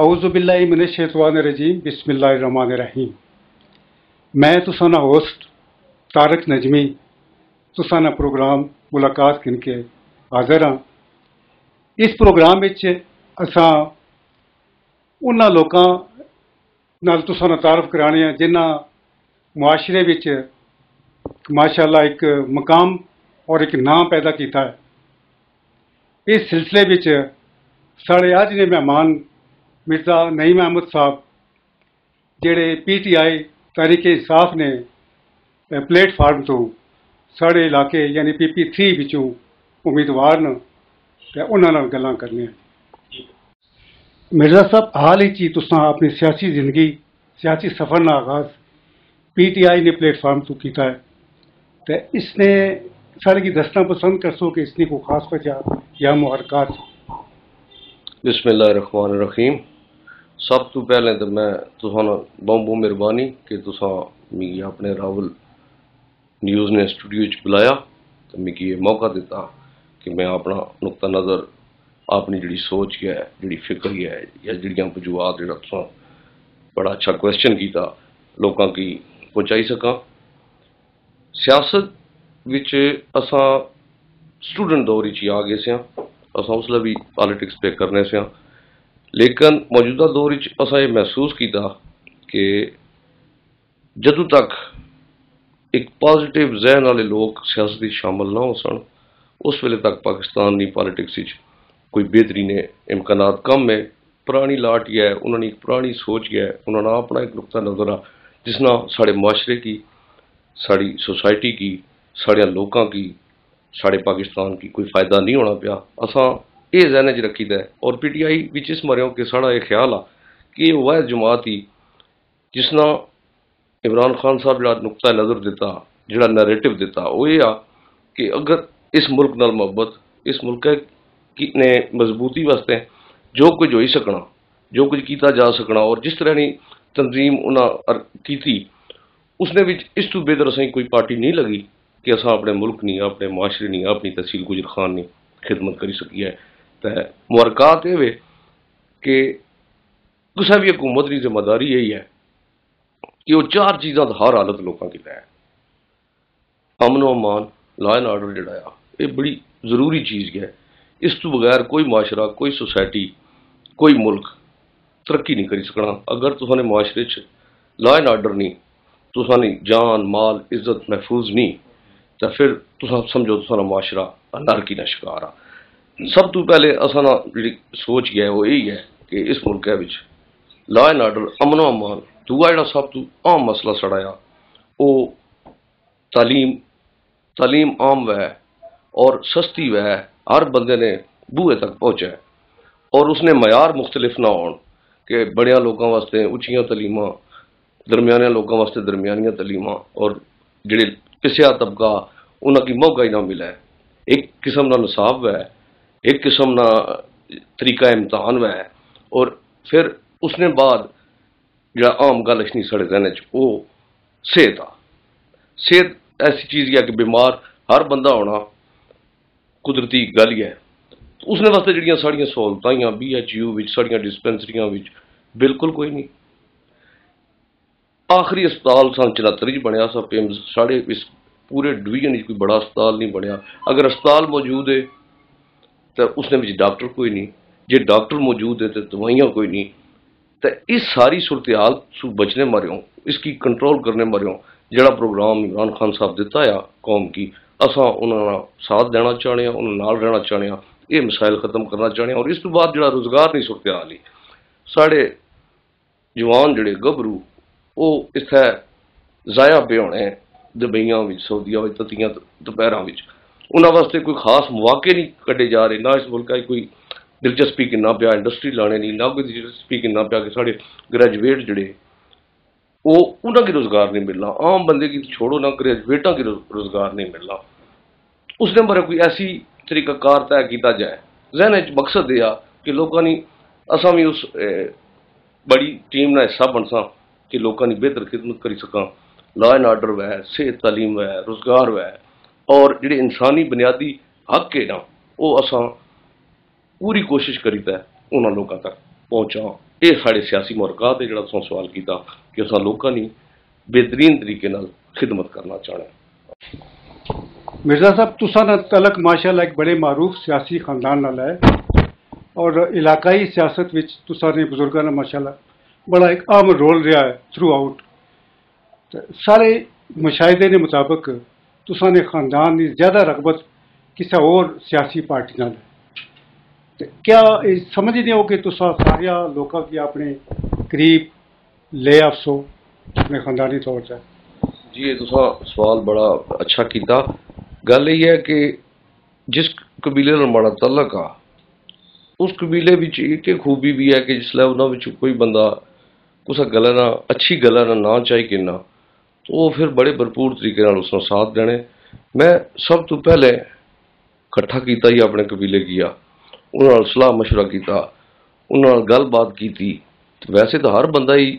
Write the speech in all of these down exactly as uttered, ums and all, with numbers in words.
आऊज़ुबिल्लाहि मिनश्शैतानिर्रजीम बिस्मिल्लाहिर्रहमानिर्रहीम। मैं तुसाना होस्ट तारक नजमी तुसाना प्रोग्राम मुलाकात किनके हाजिर हाँ। इस प्रोग्राम विच असां उन्हां लोकां नाल तुसाना तारफ कराने हैं जिन्हां मुआशरे विच माशाअल्लाह एक मकाम और एक नाम पैदा किया है। इस सिलसिले विच साढ़े अज ने मेहमान मिर्जा नईम अहमद साहब जेड़े P T I Tehreek Insaf ने प्लेटफार्म तो साढ़े इलाके यानी पी पी थ्री विचों उम्मीदवार न उन्हां नाल गल्लां करने। मिर्जा साहब, हाल ही तुसां अपनी सियासी जिंदगी सियासी सफर का आगाज पी टी आई ने प्लेटफार्म तो किया है, तो इसने सारे की दसना पसंद कर सो कि इसने को खास वजह या मुहरकात। बिस्मिल्लाहिर्रहमानिर्रहीम। सब तो पहले तो मैं तुसाना बहुत बहुत मेहरबानी कि तुसा मिगी अपने रावल न्यूज़ ने स्टूडियो च बुलाया तो मिगी ये मौका दिता कि मैं अपना नुक्ता नज़र अपनी जी सोच है जी फिक्र है या जड़ियाँ वजूहत जो तुसा बड़ा अच्छा क्वेश्चन किया लोगों की पहुँचाई सका। सियासत विच असां स्टूडेंट दौर च आ गए से असां उसले भी पॉलिटिक्स पे करने से, लेकिन मौजूदा दौर असा ये महसूस किया कि जदों तक एक पॉजिटिव जहन वाले लोग सियासत शामिल ना हो सन उस वेले तक पाकिस्तान की पॉलिटिक्स कोई बेहतरी ने इम्कानात कम है। पुरानी लाट ही है, उन्होंने एक पुरानी सोच है, उन्होंने अपना एक नुकता नज़र आ जिसना साढ़े माशरे की, साड़ी सोसाइटी की, साढ़े लोगों की, साढ़े पाकिस्तान की कोई फ़ायदा नहीं होना पाया। असा ये जहन च रखी है और पी टी आई विच इस मरियों कि साड़ा ये ख्याल आ कि वह जमात ही जिसना इमरान खान साहब जो नुकता नज़र दिता जोड़ा नैरेटिव दिता वो ये आ कि अगर इस मुल्क नाल मोहब्बत इस मुल्क की ने मजबूती वास्ते जो कुछ हो ही सकना जो कुछ किया जा सकना और जिस तरह की तंजीम उन्हें की उसने विच इस तू बेहतर असें कोई पार्टी नहीं लगी कि असा अपने मुल्क नहीं अपने माशरे नहीं अपनी तहसील गुजर खान नहीं खिदमत करी सकी है। तो मुबारकात ये वे कि किसी भी हुकूमत की जिम्मेदारी यही है कि वो चार चीज़ों का हर हालत लोगों की लै अमन अमान लॉ एंड आर्डर जोड़ा ये बड़ी जरूरी चीज़ है। इस तो बगैर कोई माशरा कोई सोसाइटी कोई मुल्क तरक्की नहीं करी सकना। अगर तुसाने माशरे लॉ एंड आर्डर नहीं तुसानी जान माल इज्जत महफूज नहीं तो फिर तुसा समझो तुसाना माशरा अनारकी का शिकार आ। सब तो पहले असाना जी सोच है वो यही है कि इस मुल्क लॉ एंड आर्डर अमन अमान। दूआ जो सब तो आम मसला सड़ा आ वो तालीम तालीम आम वै और सस्ती वै हर बंदे ने बूहे तक पहुँचा है और उसने मयार मुख्तलिफ ना हो कि बड़िया लोगों वास्ते उच्चियां तलीमां दरमियाने लोगों वास्ते दरमियानियां तलीमां और जिहड़े पिछड़ा तबका उन्होंने मौका ही ना मिला है। एक किस्म का निसाब है एक किस्म का तरीका इम्तहान वै और फिर उसने बाद जो आम गल इतनी साढ़े जहन च वो सेहत आ। सेहत ऐसी चीज़ है कि बीमार हर बंदा होना कुदरती गल ही है। उसने वास्ते जड़ियाँ साड़ियाँ सहूलतां बी एच यू साड़ियाँ डिस्पेंसरियां बिल्कुल कोई नहीं। आखिरी अस्पताल सन चौहत्तर च बनया सा पेम्स साढ़े इस पूरे डिवीजन कोई बड़ा अस्पताल नहीं बनया। अगर अस्पताल मौजूद है तो उसने में डॉक्टर कोई नहीं, जे डॉक्टर मौजूद है तो दवाइयाँ कोई नहीं। तो इस सारी सूरत हाल सू बचने मरियों इसकी कंट्रोल करने मरियों जड़ा प्रोग्राम इमरान खान साहब दिता है कौम की असा उन्होंने साथ देना चाहते हैं उन्होंने नाल रहना चाहते हैं ये मसाइल खत्म करना चाहते हैं। और इस तो बाद जो रोजगार नहीं सूरत हाल ही साढ़े जवान जड़े गभरू वो इत्थे जाया पे होने दुबईया सऊदिया ततियां दोपहर उन्होंने वास्ते कोई खास मौके नहीं कटे जा रहे। ना इस मुल्क कोई दिलचस्पी किन्ना पिया इंडस्ट्री लाने नहीं ना कोई दिलचस्पी किन्ना पिया कि साढ़े ग्रैजुएट जड़े वो उन्होंने रोजगार नहीं मिलना। आम बंदे की छोड़ो ना ग्रैजुएटा की रोजगार नहीं मिलना। उसने बारे कोई ऐसी तरीकाकार तय किया जाए जहन च मकसद यह कि लोगों ने असा भी उस बड़ी टीम का हिस्सा बनसा कि लोगों की बेहतर खिदमत करी सका। लॉ एंड आर्डर वै सेहत तालीम वै रोजगार वै और जिहड़े इंसानी बुनियादी हक है ना वो असा पूरी कोशिश करीदा उन्होंने लोगों तक पहुँचा। ये साढ़े सियासी मुहरकात है, जो सवाल किया कि अस लोगों की बेहतरीन तरीके नाल खिदमत करना चाहना। मिर्जा साहब तुसा ना तलक माशाल्लाह एक बड़े मारूफ सियासी खानदान नाल है और इलाकाई सियासत विच तुसा ने बुजुर्गों ने माशाल्लाह बड़ा एक अहम रोल रहा है थ्रू आउट। सारे मुशाहिदे के मुताबिक तुसा ने खानदान की ज्यादा रगबत किसी और सियासी पार्टी नाल है। ते क्या ये समझदे हो कि तुसा सारे लोगों की अपने करीब ले अफसो अपने खानदानी तौर पर? जी, ये तुसा सवाल बड़ा अच्छा किया। गल यह है कि जिस कबीले नाल माड़ा तलक आ उस कबीले विच एक खूबी भी है कि जिसलै उन्हां विच कोई बंदा कुछ गल्ला ना अच्छी गल्ला ना ना चाहे किन्ना तो वो फिर बड़े भरपूर तरीके नाल उसका साथ देने। मैं सब तो पहले कट्ठा किया ही अपने कबीले गया, उन्हां नाल सलाह मशवरा किया, उन्हां नाल गलबात की। वैसे तो हर बंदा ही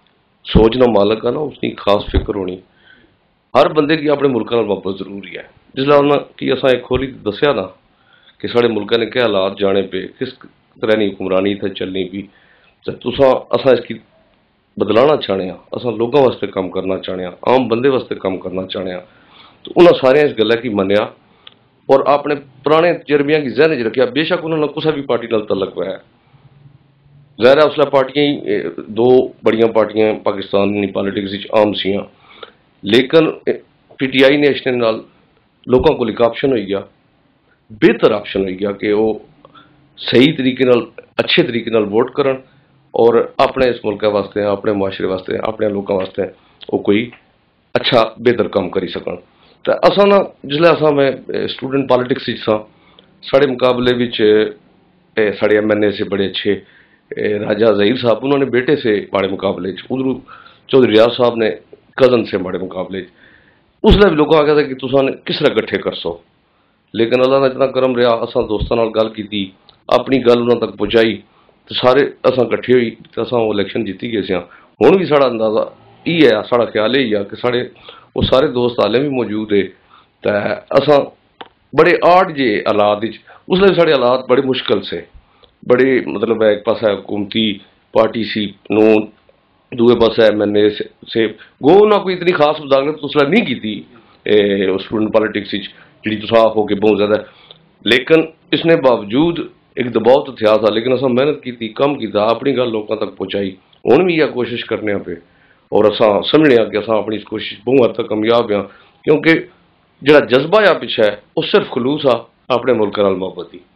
सोचना मालक है ना, उसकी खास फिक्र होनी। हर बंदे की अपने मुल्क नाल मोहब्बत जरूरी है। जिसलै उन्हें कि असा एक खोली दसिया ना कि साढ़े मुल्क ने क्या हालात जाने पे, किस तरह की हुक्मरानी इतने चलनी पी, तो तुसा असा इसकी बदलाना चाहने, असा लोगों वास्ते काम करना चाहने, आम बंदे वास्ते काम करना चाहने। तो उन्हें सारे इस गल की मनिया और अपने पुराने तजर्बिया की जहन च रखा। बेशक उन्होंने किसी भी पार्टी नाल तलक है, ज़ाहिर है उसलै पार्टियां दो बड़िया पार्टियां पाकिस्तानी पॉलिटिक्स आम सियां, लेकिन पी टी आई नेशनल नाल लोगों को एक ऑप्शन हो गया, बेहतर ऑप्शन हो गया कि वो सही तरीके नाल अच्छे तरीके नाल वोट करन और अपने इस मुल्क वास्ते, अपने मुआशरे वास्ते, अपने लोगों वास्ते वो कोई अच्छा बेहतर काम करी सकन। तो असा ना जिसलै असा मैं स्टूडेंट पॉलिटिक्स सा, साढ़े मुकाबले विच साढ़े एम एन ए से बड़े अच्छे राजा ज़हीर साहब, उन्होंने बेटे से बड़े मुकाबले, उधर चौधरी रियाज साहब ने कजन से बड़े मुकाबले। उसलै भी लोग आख्या था कि तुसां किस तरह कट्ठे कर सो, लेकिन अल्लाह का इतना करम रहा, असा दोस्तों नाल गल की, अपनी गल उन्होंने तक पहुँचाई, तो सारे असा कट्ठे हुई तो असा वो इलैक्शन जीती गए सी। हुण भी साड़ा अंदाजा यही है, साड़ा ख्याल यही है कि साढ़े वो सारे दोस्त हाले भी मौजूद है। तो असा बड़े आड़ जे हालात, उसले साढ़े हालात बड़े मुश्किल से, बड़े मतलब एक पास हुकूमती पार्टी सी नून, दूए पास एम एन ए से गो ना कोई इतनी खास मुदाखलत उसलै नहीं की स्टूडेंट पॉलिटिक्स जी तुसा आखो कि बहुत ज्यादा, लेकिन इसने बावजूद एक दबाव तो था था, लेकिन असा मेहनत की, कम किया, अपनी गल लोगों तक पहुँचाई। हुण भी यह कोशिश करने पे और असा समझने कि असा अपनी इस कोशिश बहुत हद तक कामयाब हाँ, क्योंकि जो जज्बा आ पिछा है वो सिर्फ खलूस आ अपने मुल्क नाल मोहब्बत ही।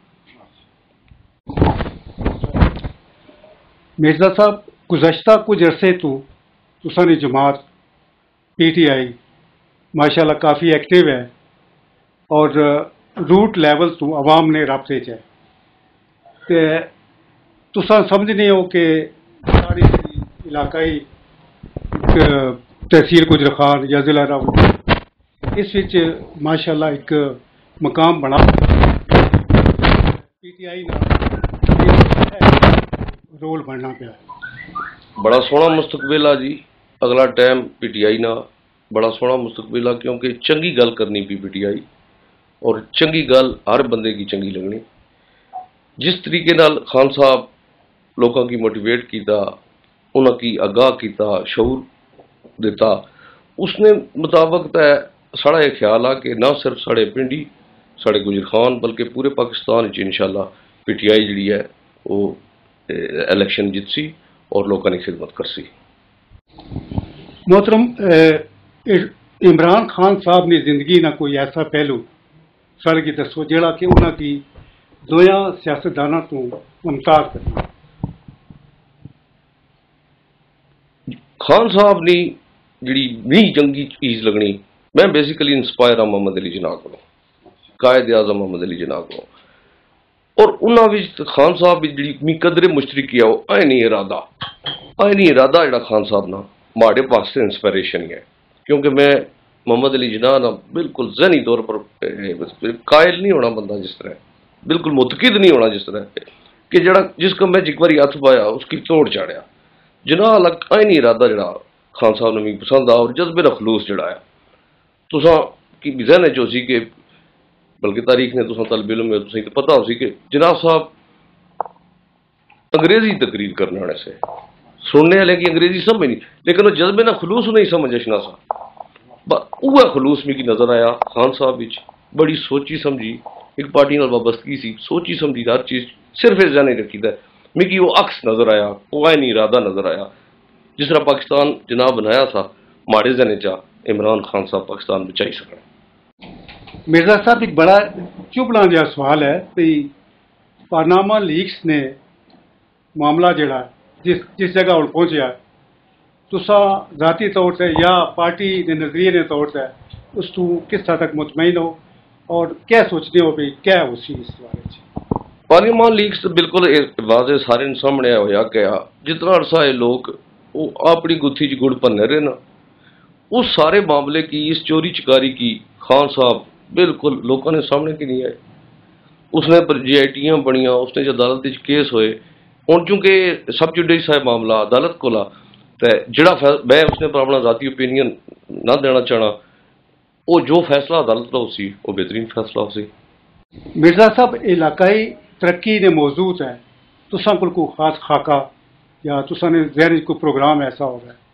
मिर्जा साहब गुज़श्ता कुछ अरसे तो तुसा दी जमात पी टी आई माशाल्लाह काफ़ी एक्टिव है और रूट लैवल तो अवाम ने राबते च है। ते तुसा समझने हो कि सारी इलाकाई तहसील गुजर खान या जिला रावल इस विच माशाल्लाह एक मकाम बना पी टी आई रोल बनना पाया। बड़ा सोहना मुस्तकबिल आ जी, अगला टाइम पी टी आई ना बड़ा सोहना मुस्तकबिल आ, क्योंकि चंगी गल करनी पी पी टी आई और चंगी गल हर बंदे की चंगी लगनी। जिस तरीके नाल खान साहब लोगों की मोटिवेट किया, उन्होंने आगाह किया, शऊर दिता, उसने मुताबिक तो साड़ा यह ख्याल आ कि ना सिर्फ साढ़े पिंडी साढ़े गुजर खान बल्कि पूरे पाकिस्तान इंशाअल्लाह पी टी आई जी है वो इलेक्शन जितसी और लोगों की खिदमत करसी। मोहतरम इमरान खान साहब ने जिंदगी ना कोई ऐसा पहलू साढ़े की दसो जोड़ा कि उन्होंने दोया सियासतदानों तो मुमताज करना। खान साहब ने जी नहीं चंगी चीज लगनी, मैं बेसिकली इंस्पायर हाँ मोहम्मद अली जिन्ना को, कायद आजम मोहम्मद अली जिन्ना को, और उन्होंने खान साहब की जी कदरे मुश्तरकी है वो आए नहीं इरादा, आए नहीं इरादा जो खान साहब ना माड़े पास इंस्पायरेशन ही है। क्योंकि मैं मोहम्मद अली जिन्ना ना बिल्कुल जहनी तौर पर कायल नहीं होना बंदा, जिस तरह बिल्कुल मुतकिद नहीं होना, जिस तरह कि जरा जिसको मैं एक बार हथ पाया उसकी तोड़ चाड़िया। जिन्ना अलग आई नहीं इरादा जरा खान साहब ने भी पसंद आ और जज्बे का खलूस जड़ा है तुसा की जहन चो सी कि बल्कि तारीख ने तुसा तलब इलम में तुसें तो पता हो सी कि जनाब साहब अंग्रेजी तकरीर करने वाले से सुनने वाले की अंग्रेजी समझ नहीं, लेकिन वो जज्बे ना खलूस नहीं समझ अशना सा उह खलूस मिगी नजर आया खान साहब विच। बड़ी सोची समझी एक पार्टी नाल वाबस्तगी सी, सोची समझी हर चीज सिर्फ इस जाने रखी दा मिगी वो अक्स नजर आया, वो ऐनी इरादा नजर आया जिस तरह पाकिस्तान जनाब बनाया था माड़े जने चा इमरान खान साहब पाकिस्तान बचाई सकना। मिर्जा साहब एक बड़ा चुभना जहा सवाल है कि पानामा लीक्स ने मामला जड़ा जिस जिस जगह हुण पहुंचा तुसा जाती तौर पर या पार्टी के नजरिए के तौर पर उस तू किस हद तक मुतमईन हो और क्या सोचते हो भी क्या हो सी इस बारे? पार्लियामान लीक्स तो बिल्कुल वाजे सारे सामने होया गया जितना अरसा ये लोग वो अपनी गुत्थी च गुड़ भरने रहे ना उस सारे मामले की इस चोरी चकारी की खान साहब बिल्कुल लोगों ने सामने की नहीं आए। उसने जी आई टियां बनिया, उसने जो अदालत केस होए हूँ चूंकि सब जुडिस है मामला अदालत को ला तो जड़ा मैं उसने पर अपना जाती ओपीनियन ना देना चाहना वो जो फैसला अदालत का उसी वो बेहतरीन फैसला उसी। मिर्जा साहब इलाकाई तरक्की ने मौजूद है तुसा कोल कोई खास खाका या तुसा ने जहन कोई प्रोग्राम ऐसा हो रहा है?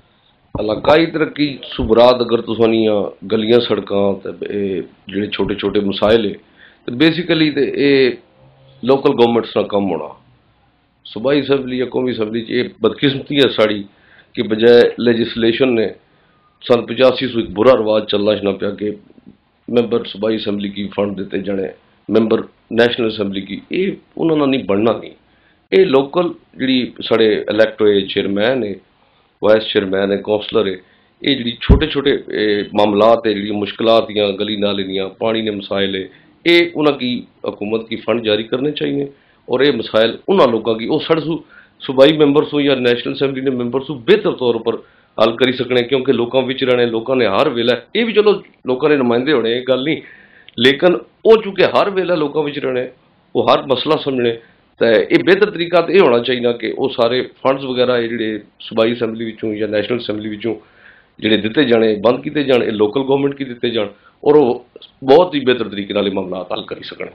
इलाकाई तरक्की सुबरात अगर तुसानियां गलियां सड़कां जेडे छोटे छोटे मसाइल है तो बेसिकली तो ये लोकल गवर्नमेंट्स ना कम होना। सूबाई असैंबली या कौमी असैंबली ये बदकिस्मती है साड़ी कि बजाय लेजिस्लेशन ने सन पचासी सौ एक बुरा रवाज चलना छना पाया कि मैंबर सूबाई असैंबली की फंड देते जाने मैंबर नैशनल असैंबली की ये उन्होंने नहीं बनना नहीं। ये लोकल जी साढ़े इलैक्ट होए चेयरमैन है वाइस चेयरमैन है कौंसलर है ये जी छोटे छोटे मामलात है जी मुश्किलात या गली नाले दियाँ पानी ने मसाइल है ये उन्होंने हुकूमत की फंड जारी करने चाहिए और ये मसाइल उन्होंने लोगों की वो साढ़े सू सूबाई मैंबर सू या नैशनल असैंबली ने मैंबर सू बेहतर तौर पर हल करी सकने क्योंकि लोगों विच रहने लोगों ने हर वेला ये भी चलो लोगों ने नुमाइंदे होने ये गल नहीं लेकिन वो चूंकि हर वेला लोगों विच रहने वो हर मसला समझने तो ये बेहतर तरीका तो यह होना चाहिए कि वो सारे फंड्स वगैरह जोड़े सूबाई असैंबली विचों या नैशनल असैंबली विचों जोड़े दिते जाने बंद किए जाने लोकल गवर्नमेंट की दिते जान और वो बहुत ही बेहतर तरीके नाल मामला हल करी सकने।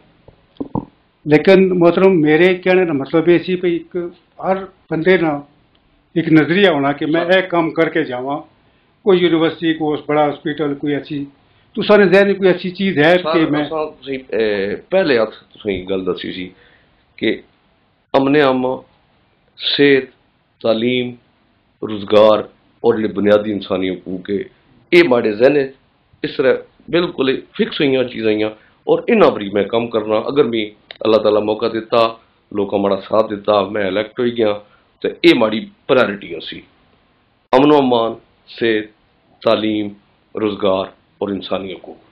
लेकिन मोहतरम मेरे कहने का मतलब ये सी भी एक हर बंदे ना एक नजरिया होना कि मैं एक काम करके जावा कोई यूनिवर्सिटी कोई बड़ा हॉस्पिटल कोई अच्छी तो सारे जहन कोई अच्छी चीज़ है कि मैं पहले हथ तुसीं गल दसी सी कि अमने आमा सेहत तालीम रोजगार और जो बुनियादी इंसानी हकूक है ये माड़े जहन इस तरह बिल्कुल फिक्स हुई चीज़ां और इन्ना पर मैं कम करना अगर मैं अल्लाह ताला मौका दिता लोगों माड़ा साथ दिता मैं इलैक्ट हो गया तो ये माड़ी प्रायोरिटियां सी अमनो अमान सेहत तालीम रोजगार और इंसानी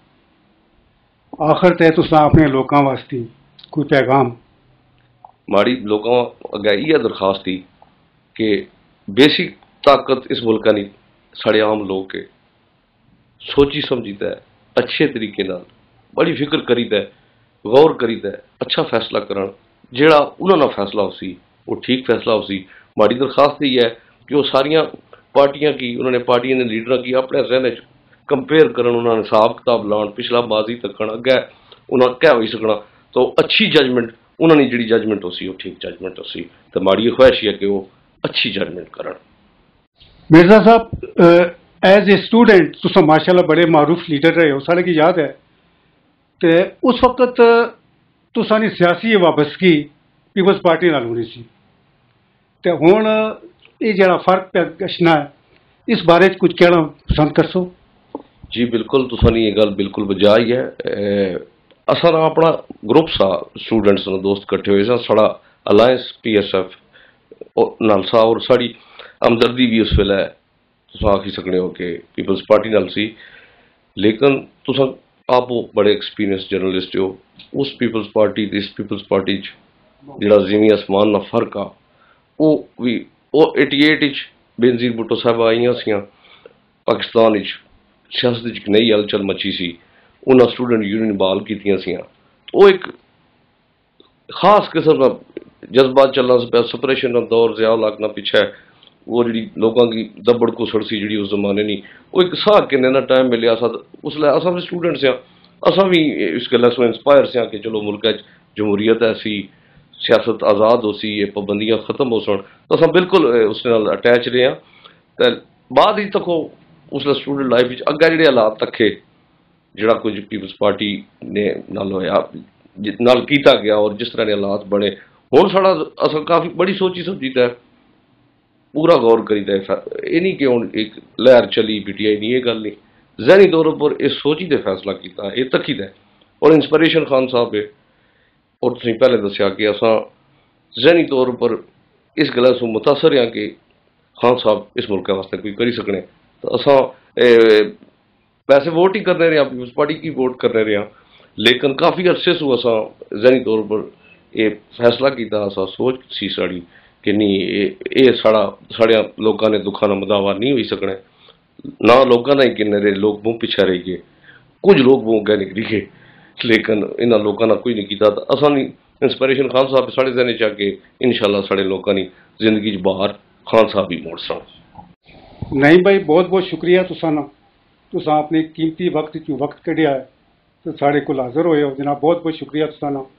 हकूक। आखिर तय तुसा अपने लोगों वास्ते कोई पैगाम? माड़ी लोगों अगे इह दरखास्त थी कि बेसिक ताकत इस मुल्क की साढ़े आम लोग के सोची समझीदा है अच्छे तरीके नाल बड़ी फिक्र करीदा है गौर करीदा है अच्छा फैसला करन जेड़ा उन्होंने फैसला उसी वो ठीक फैसला उसी। माड़ी दरखास्त ही है कि वो सारिया पार्टियां की उन्होंने पार्टियां ने लीडर की अपने जहन कंपेयर कर उन्होंने हिसाब किताब लान पिछला माजी तकन अगे उन्होंने क्या हो सकना तो अच्छी जजमेंट उन्होंने जी जजमेंट उसी वो ठीक जजमेंट उसी तो माड़ी ख्वाहिश है कि वो अच्छी जजमेंट करन। मिर्जा साहब एज ए स्टूडेंट तुसा माशाल्लाह बड़े मारूफ लीडर रहे हो साढ़े की याद है तो उस वक्त तुसा नी सियासी वाबस्तगी पीपल्स पार्टी नाल होनी सी तो हुण ये जरा फर्क पे गशना है इस बारे कुछ कहना पसंद करसो? जी बिल्कुल तुसानी ये गल बिल्कुल बजाई है। असा अपना ग्रुप सा स्टूडेंट्स ने दोस्त कट्ठे हुए सा साड़ा अलायंस पी एस एफ नाल सा और साड़ी हमदर्दी भी उस वेले तुस आखी सकने हो कि पीपल्स पार्टी नाल सी लेकिन तुसा आप बड़े एक्सपीरियंस जर्नलिस्ट हो उस पीपल्स पार्टी इस पीपल्स पार्टी जो जमीन आसमान का फर्क आ वो भी वो एटी एट बेनजीर भुट्टो साहब आईया सियां पाकिस्तान सियासत एक नई हलचल मची सी उन्होंने स्टूडेंट यूनियन बहाल कीतियां सियां वो एक खास किस्म का जज्बात चलना पे सपरेशन का दौर ज्यादा लगना पिछे वो जी लोगों की दबड़ घुसड़ सी जी उस जमाने नहीं वो एक साह किन्ने ना टाइम मिले उसलै अस भी स्टूडेंट से असा भी इस गल्ला सो इंस्पायर से कि चलो मुल्क जमहूरीयत ऐसी सियासत आज़ाद हो सी, ये पाबंदियां खत्म हो सन, तो अस बिल्कुल उस नाल अटैच रहे हैं। तो बाद ही तक उसले स्टूडेंट लाइफ विच अग्गे जेह्ड़े हालात तक्के जिहड़ा कुछ पीपल्स पार्टी ने नाल होया नाल कीता गया और जिस तरह के हालात बने, हुण साढ़ा अस काफ़ी बड़ी सोची समझीदा है, पूरा गौर करीदा है। एह् नहीं कि हुण एक लहर चली पीटीआई नहीं, ये गल नहीं, जहनी तौर पर यह सोचीदे फैसला किया, यह तकीदा है और इंस्पिरेशन खान साहब है। और तुसीं पहले दस्सिया कि असां जहनी तौर पर इस गल्ला तो मुतासर हैं कि खान साहब इस मुल्क वास्ते कोई करी सकने, तो असां वैसे वोट ही करने रहे, पीपल्स पार्टी की वोट करने रहे, लेकिन काफ़ी अरसे सू असां जहनी तौर पर यह फैसला किया, असां सोच सी साड़ी कि नहीं ये साढ़ा साढ़े लोगों ने दुखा का मदावा नहीं हो सकने, ना लोगों का ही किन्ने रहे, लोग मुंह पिछे रह गए, कुछ लोग मुंह अगे निकली गए, लेकिन इन्होंने लोगों ने कुछ नहीं किया। तो असा नहीं इंस्पिरेशन खान साहब साढ़े जहने च के इंशाल्लाह साढ़े लोगों की जिंदगी बाहर खान साहब ही मोड़ सन। नहीं भाई, बहुत बहुत शुक्रिया तुसा ना, तुसा अपने कीमती वक्त चू वक्त कढ़िया है तो साढ़े को हाजिर होए हो जनाब, बहुत बहुत शुक्रिया तुसा ना।